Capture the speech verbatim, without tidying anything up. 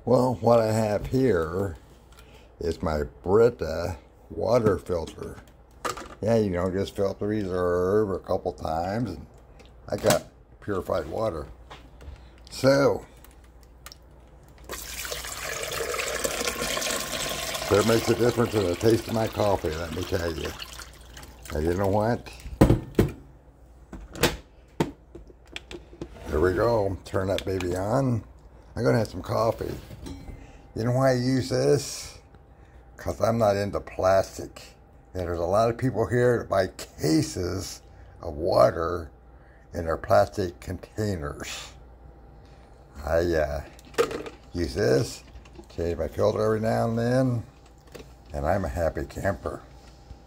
Well, what I have here is my Brita water filter. Yeah, you know, just fill up the reserve a couple times, and I got purified water. So, there makes a difference in the taste of my coffee, let me tell you. Now, you know what? There we go. Turn that baby on. I'm going to have some coffee. You know why I use this? Because I'm not into plastic. And there's a lot of people here that buy cases of water in their plastic containers. I uh, use this, change my filter every now and then, and I'm a happy camper.